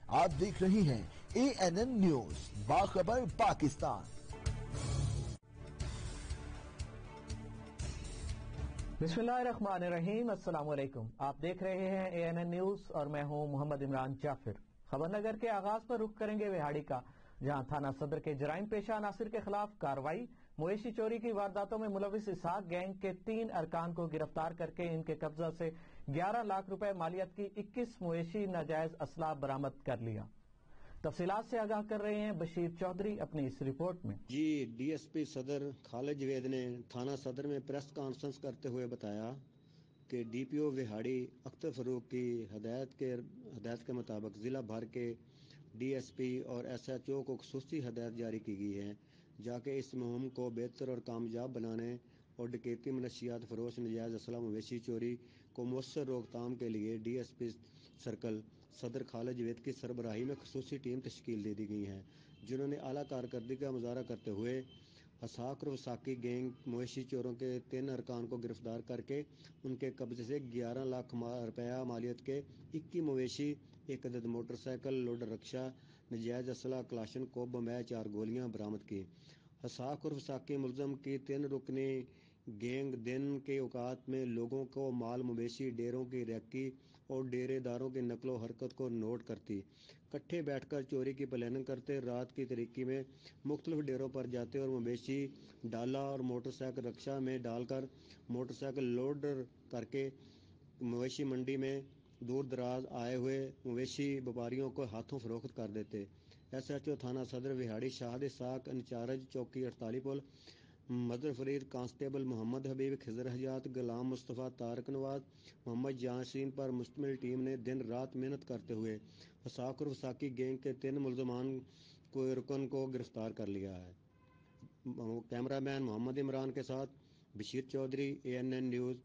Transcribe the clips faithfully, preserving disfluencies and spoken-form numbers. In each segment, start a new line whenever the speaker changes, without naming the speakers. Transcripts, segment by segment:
آپ دیکھ رہے ہیں اے این این نیوز باخبر پاکستان۔
بسم اللہ الرحمن الرحیم، السلام علیکم۔ آپ دیکھ رہے ہیں اے این این نیوز اور میں ہوں محمد عمران جعفر۔ خبر نگر کے آغاز پر رخ کریں گے وہاڑی کا، جہاں تھانہ صدر کے جرائم پیشہ عناصر کے خلاف کارروائی۔ مویشی چوری کی وارداتوں میں ملوث اسحاق گینگ کے تین ارکان کو گرفتار کر کے ان کے قبضہ سے گیارہ لاکھ روپے مالیت کی اکیس مویشی ناجائز اسلحہ برآمد کر لیا۔ تفصیلات سے آگاہ کر رہے ہیں بشیر چودھری اپنی اس رپورٹ میں۔
جی ڈی ایس پی صدر خالد جوید نے تھانہ صدر میں پریس کانفرنس کرتے ہوئے بتایا کہ D P O Vehari Akhtar Farrukh کی ہدایت کے ہدایت کے مطابق ضلع بھر کے ڈی ایس پی اور ایس ایچ او کو خصوصی ہدایت جاری کی گئی ہے جا کہ اس مہم کو بہتر اور کامیاب بنانے اور ڈکیتی منشیات فروش نجائز اسلحہ مویشی چوری کو مؤثر روک تھام کے لیے ڈی ایس پی سرکل صدر خالد جوید کی سربراہی میں خصوصی ٹیم تشکیل دے دی گئی ہیں، جنہوں نے اعلیٰ کارکردگی کا مظاہرہ کرتے ہوئے اسحاق اور وثاقی گینگ مویشی چوروں کے تین ارکان کو گرفتار کر کے ان کے قبضے سے گیارہ لاکھ روپیہ مالیت کے اکی مویشی، ایک عدد موٹر سائیکل، لوڈر رکشہ، نجائز اسلحہ کلاشن کوپ بمیں چار گولیاں برآمد کی۔ اسحاق اور وثاقی ملزم کی تین رکنی گینگ دن کے اوقات میں لوگوں کو مال مویشی ڈیروں کی ریکی اور ڈیرے داروں کی نقل و حرکت کو نوٹ کرتی، کٹھے بیٹھ کر چوری کی پلاننگ کرتے، رات کی تاریکی میں مختلف ڈیروں پر جاتے اور مویشی ڈالا اور موٹر سائیکل رکشہ میں ڈال کر موٹر سائیکل لوڈ کر کے مویشی منڈی میں دور دراز آئے ہوئے مویشی وپاریوں کو ہاتھوں فروخت کر دیتے۔ ایس ایچ او تھانہ صدر وہاڑی شاہد اسحاق، انچارج چوکی اڑتالی پل مظہر فرید، کانسٹیبل محمد حبیب، خضر حجات، غلام مصطفیٰ، طارق نواز، محمد یاسین پر مشتمل ٹیم نے دن رات محنت کرتے ہوئے اسحاق اور وثاقی گینگ کے تین ملزمان کو رکن کو گرفتار کر لیا ہے۔ کیمرہ مین محمد عمران کے ساتھ Bashir Chaudhry, A N N news.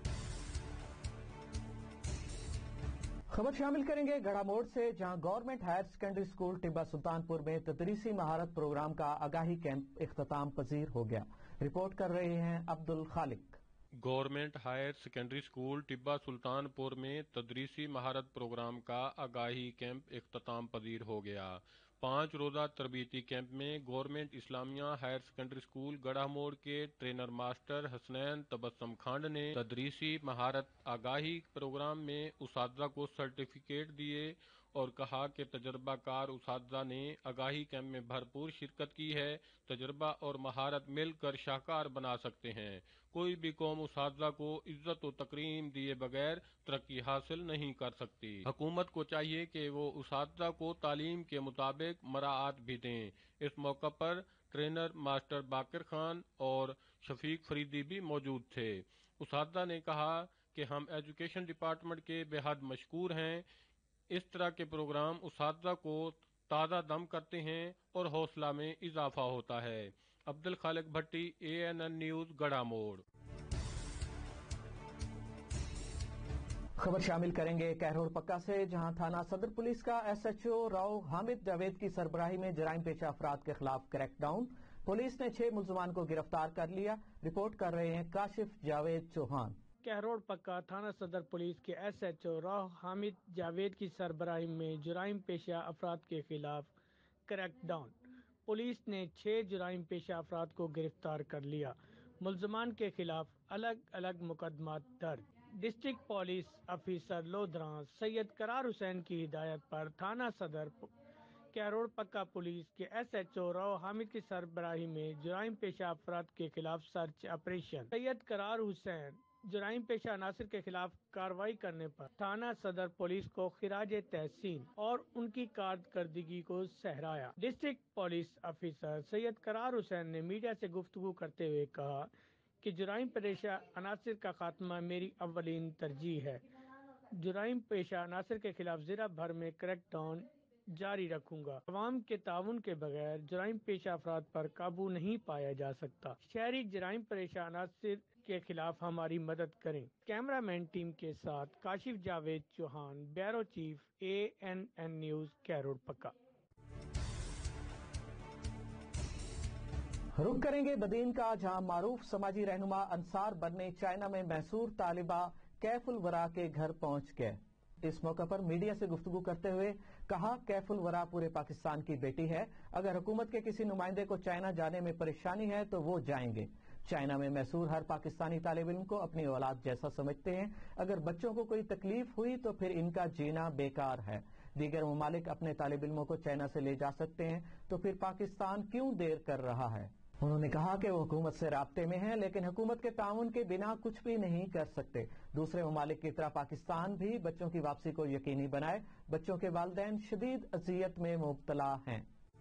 خبر شامل کریں گے گڑھا موڑ سے، جہاں government higher secondary school Tibba Sultanpur میں تدریسی مہارت پروگرام کا آگاہی کیمپ اختتام پذیر ہو گیا۔ رپورٹ کر رہے ہیں Abdul Khaliq.
Government higher secondary school Tibba Sultanpur میں تدریسی مہارت پروگرام کا آگاہی کیمپ اختتام پذیر ہو گیا۔ پانچ روزہ تربیتی کیمپ میں government Islamia higher secondary school Garha Mor کے ٹرینر ماسٹر حسنین تبسم کھانڈ نے تدریسی مہارت آگاہی پروگرام میں اساتذہ کو سرٹیفکیٹ دیے اور کہا کہ تجربہ کار اساتذہ نے آگاہی کیمپ میں بھرپور شرکت کی ہے۔ تجربہ اور مہارت مل کر شاہکار بنا سکتے ہیں۔ کوئی بھی قوم اساتذہ کو عزت و تکریم دیے بغیر ترقی حاصل نہیں کر سکتی۔ حکومت کو چاہیے کہ وہ اساتذہ کو تعلیم کے مطابق مراعات بھی دیں۔ اس موقع پر ٹرینر ماسٹر باقر خان اور شفیق فریدی بھی موجود تھے۔ اساتذہ نے کہا کہ ہم ایجوکیشن ڈپارٹمنٹ کے بے حد مشکور ہیں۔ اس طرح کے پروگرام اساتذہ کو تازہ دم کرتے ہیں اور حوصلہ میں اضافہ ہوتا ہے۔ Abdul Khaliq Bhatti, A N N news, Garha Mor.
خبر شامل کریں گے کہروڑ پکا سے، جہاں تھانہ صدر پولیس کا S H O Rao Hamid Javed کی سربراہی میں جرائم پیشہ افراد کے خلاف کریک ڈاؤن۔ پولیس نے چھ ملزمان کو گرفتار کر لیا۔ رپورٹ کر رہے ہیں کاشف جاوید چوہان۔
کہروڑ پکا تھانہ صدر پولیس کے S H O Rao Hamid Javed کی سربراہی میں جرائم پیشہ افراد کے خلاف کریک ڈاؤن۔ پولیس نے چھ جرائم پیشہ افراد کو گرفتار کر لیا۔ ملزمان کے خلاف الگ الگ مقدمات درج۔ District police officer Lodhran Syed Qarar Hussain کی ہدایت پر تھانہ صدر کہروڑ پکا پولیس کے S H O Rao Hamid کی سربراہی میں جرائم پیشہ افراد کے خلاف سرچ آپریشن سید قرار حسین جرائم پیشہ عناصر کے خلاف کارروائی کرنے پر تھانہ صدر پولیس کو خراج تحسین اور ان کی کارکردگی کو سہرایا۔ District police officer Syed Qarar Hussain نے میڈیا سے گفتگو کرتے ہوئے کہا کہ جرائم پیشہ عناصر کا خاتمہ میری اولین ترجیح ہے۔ جرائم پیشہ عناصر کے خلاف ضلع بھر میں کریک ڈاؤن جاری رکھوں گا۔ عوام کے تعاون کے بغیر جرائم پیشہ افراد پر قابو نہیں پایا جا سکتا۔ شہری جرائم پیشہ عناصر کے خلاف ہماری مدد کریں۔ کیمرہ مین ٹیم کے ساتھ Kashif Javed Chauhan, bureau chief, A N N news, Kahror پکا۔
رخ کریں گے بدین کا، جہاں معروف سماجی رہنما انصار بننے چائنا میں محصور طالبہ کیف الورا کے گھر پہنچ گئے۔ اس موقع پر میڈیا سے گفتگو کرتے ہوئے کہا کیف الورا پورے پاکستان کی بیٹی ہے، اگر حکومت کے کسی نمائندے کو چائنا جانے میں پریشانی ہے تو وہ جائیں گے۔ چائنا میں محصور ہر پاکستانی طالب علم کو اپنی اولاد جیسا سمجھتے ہیں، اگر بچوں کو کوئی تکلیف ہوئی تو پھر ان کا جینا بیکار ہے۔ دیگر ممالک اپنے طالب علموں کو چائنا سے لے جا سکتے ہیں تو پھر پاکستان کیوں دیر کر رہا ہے؟ انہوں نے کہا کہ وہ حکومت سے رابطے میں ہیں لیکن حکومت کے تعاون کے بنا کچھ بھی نہیں کر سکتے۔ دوسرے ممالک کی طرح پاکستان بھی بچوں کی واپسی کو یقینی بنائے، بچوں کے والدین شدید اذیت میں مبتلا ہیں۔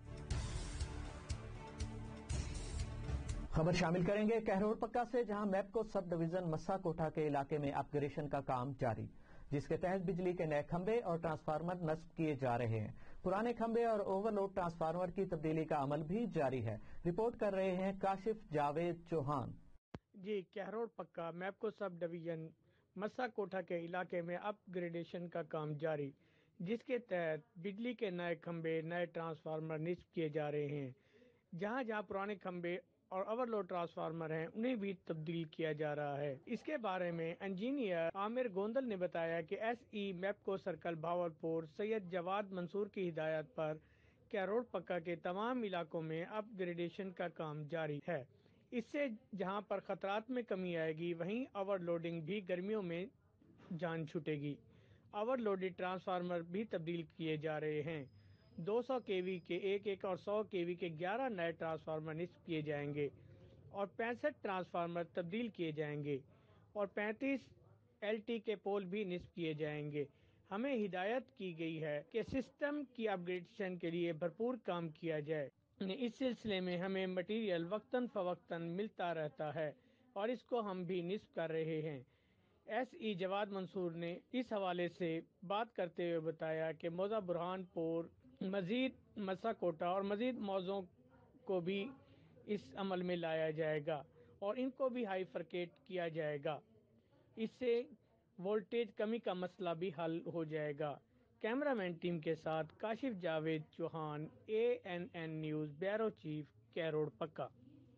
خبر شامل کریں گے کہروڑ پکا سے، جہاں میپکو سب ڈویژن مسا کوٹھا کے علاقے میں اپ گریڈیشن کا کام جاری، جس کے تحت بجلی کے نئے کھمبے اور ٹرانسفارمر نصب کیے جا رہے ہیں۔ پرانے کھمبے اور اوور لوڈ ٹرانسفارمر کی تبدیلی کا عمل بھی جاری ہے۔ رپورٹ کر رہے ہیں کاشف جاوید چوہان۔
جی کہروڑ پکا میپکو سب ڈویژن مسا کوٹھا کے علاقے میں اپ گریڈیشن کا کام جاری، جس کے تحت بجلی کے نئے کھمبے نئے ٹرانسفارمر نصب کیے جا رہے ہیں۔ جہاں جہاں پرانے کھمبے اور اوور لوڈ ٹرانسفارمر ہیں انہیں بھی تبدیل کیا جا رہا ہے۔ اس کے بارے میں انجینئر عامر گوندل نے بتایا کہ S E MEPCO circle Bahawalpur Syed Jawad Mansoor کی ہدایت پر کہروڑ پکا کے تمام علاقوں میں اپ گریڈیشن کا کام جاری ہے۔ اس سے جہاں پر خطرات میں کمی آئے گی وہیں اوور لوڈنگ بھی گرمیوں میں جان چھوٹے گی۔ اوور لوڈڈ ٹرانسفارمر بھی تبدیل کیے جا رہے ہیں۔ دو سو کے وی کے ایک ایک اور سو کے وی کے گیارہ نئے ٹرانسفارمر نصب کیے جائیں گے اور پینسٹھ ٹرانسفارمر تبدیل کیے جائیں گے اور پینتیس ایل ٹی کے پول بھی نصب کیے جائیں گے۔ ہمیں ہدایت کی گئی ہے کہ سسٹم کی اپ گریڈیشن کے لیے بھرپور کام کیا جائے۔ اس سلسلے میں ہمیں مٹیریل وقتاً فوقتاً ملتا رہتا ہے اور اس کو ہم بھی نصب کر رہے ہیں۔ ایس ای جواد منصور نے اس حوالے سے بات کرتے ہوئے بتایا کہ موضع برہان پور، مزید مسا کوٹا اور مزید موضوعوں کو بھی اس عمل میں لایا جائے گا اور ان کو بھی ہائی فرکیٹ کیا جائے گا۔ اس سے وولٹیج کمی کا مسئلہ بھی حل ہو جائے گا۔ کیمرہ مین ٹیم کے ساتھ Kashif Javed Chauhan, A N N news, bureau chief, Kahror پکا۔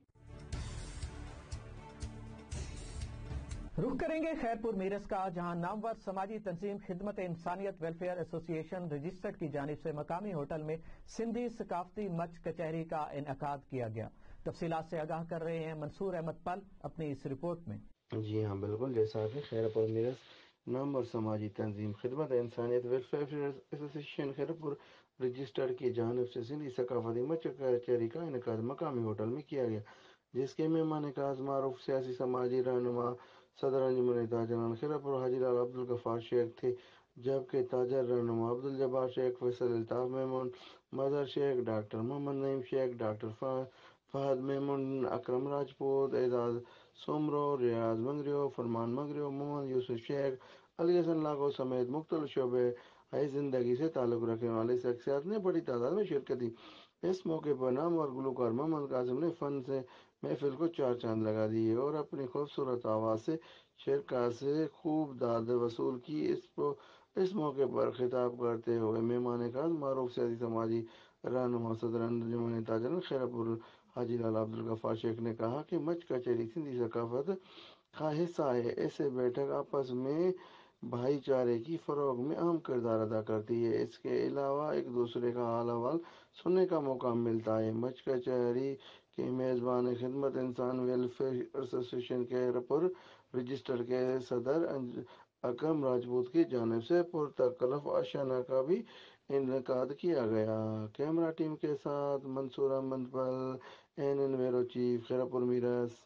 رخ کریں گے خیرپور میرس کا، جہاں نامور سماجی تنظیم خدمت انسانیت ویلفیئر ایسوسی ایشن رجسٹرڈ کی جانب سے مقامی ہوٹل میں سندھی ثقافتی مچ کچہری کا انعقاد کیا گیا۔ تفصیلات سے آگاہ کر رہے ہیں منصور احمد پل اپنی اس رپورٹ میں۔
جی ہاں بالکل، جیسا کہ خیرپور میرس نامور سماجی تنظیم خدمت انسانیت ویلفیئر ایسوسی ایشن خیرپور رجسٹرڈ کی جانب سے سندھی ثقافتی مچ کچہری کا انعقاد مقامی ہوٹل میں کیا گیا، جس کے مہمان خاص معروف سیاسی سماجی رہنما صدر انجمن تاجران خیرپور حاجی لال عبدالغفار شیخ تھے، جبکہ تاجر رہنما عبدالجبار شیخ، فیصل الطاف میمون، مظہر شیخ، ڈاکٹر محمد نعیم شیخ، ڈاکٹر فہد میمون، اکرم راجپوت، اعزاز سومرو، ریاض منگریو، فرمان منگریو، محمد یوسف شیخ، علی حسن لاگو سمیت مختلف شعبے زندگی سے تعلق رکھنے والے شخصیات نے بڑی تعداد میں شرکت کی۔ اس موقع پر نامور گلوکار محمد قاسم نے فن سے محفل کو چار چاند لگا دیے اور اپنی خوبصورت آواز سے شرکاء سے خوب داد وصول کی۔ اس اس موقع پر خطاب کرتے ہوئے مہمان خاص معروف سیاسی سماجی رہنما صدر انجمن تاجران خیرپور حاجی لال عبدالغفار شیخ نے کہا کہ مچ کچہری سندھی ثقافت کا حصہ ہے۔ ایسے بیٹھک آپس میں بھائی چارے کی فروغ میں اہم کردار ادا کرتی ہے۔ اس کے علاوہ ایک دوسرے کا حال احوال سننے کا موقع ملتا ہے۔ مچ کچہری کے میزبان خدمت انسان ویلفیئر ایسوسی ایشن خیرپور رجسٹرڈ کے صدر اکرم راجپوت کی جانب سے پرتکلف اشیاء کا بھی انعقاد کیا گیا۔ کیمرہ ٹیم کے ساتھ Mansoor Ahmed Pal, N N bureau chief, Khairpur Mirs.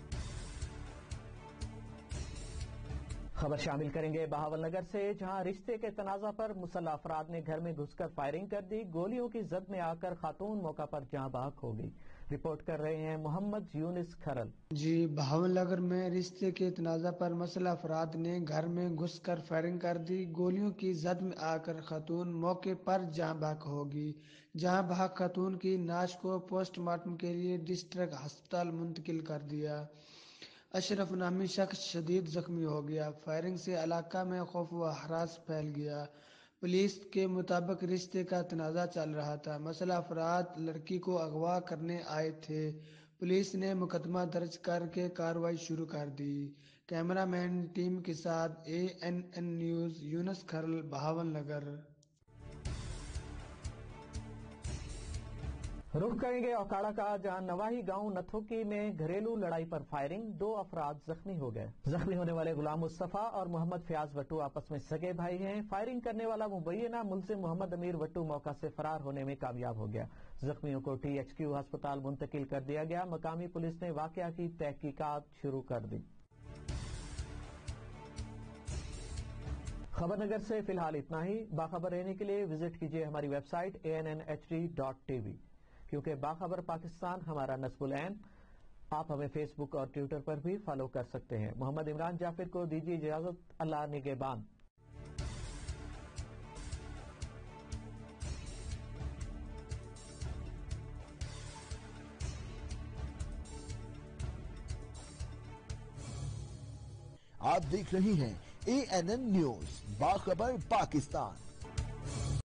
خبر شامل کریں گے بہاول نگر سے، جہاں رشتے کے تنازع پر مسلح افراد نے گھر میں گھس کر فائرنگ کر دی، گولیوں کی زد میں آ کر خاتون موقع پر جاں بحق ہو گئی۔ رپورٹ کر رہے ہیں محمد یونس کھرل۔
جی بہاول نگر میں رشتے کے تنازع پر مسلح افراد نے گھر میں گھس کر فائرنگ کر دی، گولیوں کی زد میں آ کر خاتون موقع پر جاں بحق ہو گئی۔ جاں بحق خاتون کی نعش کو پوسٹ مارٹم کے لیے ڈسٹرکٹ ہسپتال منتقل کر دیا۔ اشرف نامی شخص شدید زخمی ہو گیا۔ فائرنگ سے علاقہ میں خوف و ہراس پھیل گیا۔ پولیس کے مطابق رشتے کا تنازع چل رہا تھا، مسلح افراد لڑکی کو اغوا کرنے آئے تھے۔ पुलिस ने मुकदमा दर्ज करके कार्रवाई शुरू कर दी। कैमरा मैन टीम के साथ A N N news Younus Kharal, Bahawal Nagar.
रुख करेंगे ओकाड़ा का, जहां नवाही गांव नथोकी में घरेलू लड़ाई पर फायरिंग, दो अफराद जख्मी हो गए। जख्मी होने वाले गुलाम मुस्तफा और मोहम्मद फयाज वट्टू आपस में सगे भाई हैं। फायरिंग करने वाला मुबैना मुलजिम मोहम्मद अमीर वट्टू मौका से फरार होने में कामयाब हो गया। जख्मियों को टी एच क्यू अस्पताल मुंतकिल कर दिया गया। मकामी पुलिस ने वाकया की तहकीकात शुरू कर दी। खबरनगर से फिलहाल इतना ही। बाखबर रहने के लिए विजिट कीजिए हमारी website A N N H D dot T V, क्योंकि बाखबर पाकिस्तान हमारा नस्बुल ऐन। आप हमें फेसबुक और ट्विटर पर भी फॉलो कर सकते हैं। मोहम्मद इमरान जाफिर को दीजिए इजाजत। अल्लाह निगहबान।
आप देख रहे हैं ए एन एन न्यूज, बाखबर पाकिस्तान।